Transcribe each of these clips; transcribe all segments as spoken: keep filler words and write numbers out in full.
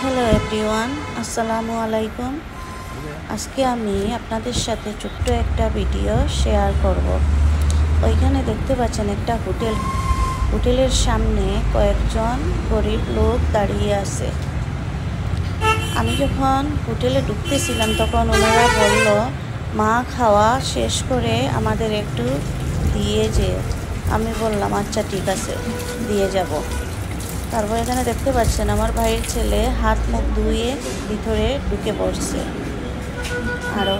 Hello everyone, আসসালামু আলাইকুম। আজকে আমি আপনাদের সাথে ছোট্ট একটা ভিডিও শেয়ার করব। ওইখানে দেখতে পাচ্ছেন একটা হোটেল। হোটেলের সামনে কয়েকজন গরিব লোক দাঁড়িয়ে আছে। আমি যখন হোটেলে ঢুকতেছিলাম তখন ওনারা বলল, মা খাওয়া শেষ করে আমাদের একটু দিয়ে যেও। আমি বললাম আচ্ছা ঠিক আছে, দিয়ে যাব। তারপর এখানে দেখতে পাচ্ছেন আমার ভাইয়ের ছেলে হাত মুখ ধুয়ে ভিতরে ঢুকে পড়ছে। আরও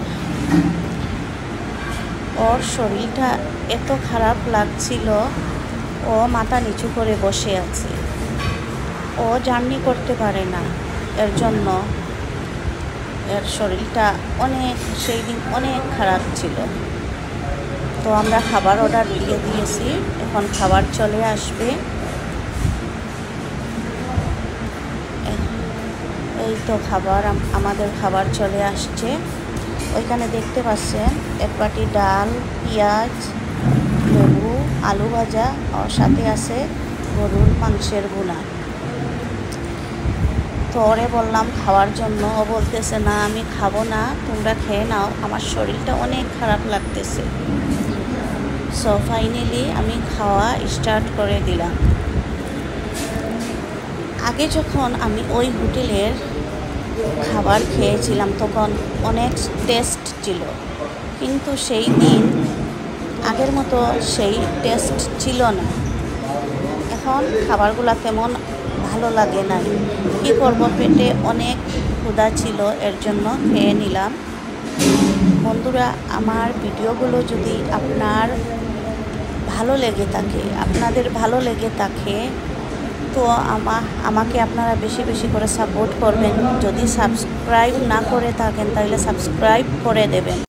ওর শরীরটা এত খারাপ লাগছিল, ও মাথা নিচু করে বসে আছে। ও জার্নি করতে পারে না, এর জন্য এর শরীরটা অনেক সেই দিন অনেক খারাপ ছিল। তো আমরা খাবার অর্ডার দিয়ে দিয়েছি, এখন খাবার চলে আসবে। এই তো খাবার, আমাদের খাবার চলে আসছে। ওইখানে দেখতে পাচ্ছেন এক বাটি ডাল, পেঁয়াজ, লেবু, আলু ভাজা, আর সাথে আছে গরুর মাংসের ভুনা। তো ওরে বললাম খাওয়ার জন্য, ও বলতেছে না আমি খাবো না, তোমরা খেয়ে নাও, আমার শরীরটা অনেক খারাপ লাগতেছে। সো ফাইনালি আমি খাওয়া স্টার্ট করে দিলাম। আগে যখন আমি ওই হোটেলের খাবার খেয়েছিলাম তখন অনেক টেস্ট ছিল, কিন্তু সেই দিন আগের মতো সেই টেস্ট ছিল না। এখন খাবারগুলো তেমন ভালো লাগে না। কী করবো, পেটে অনেক ক্ষুধা ছিল, এর জন্য খেয়ে নিলাম। বন্ধুরা, আমার ভিডিওগুলো যদি আপনার ভালো লেগে থাকে আপনাদের ভালো লেগে থাকে তো আমা আমাকে আপনারা বেশি বেশি করে সাপোর্ট করবেন। যদি সাবস্ক্রাইব না করে থাকেন তাহলে সাবস্ক্রাইব করে দেবেন।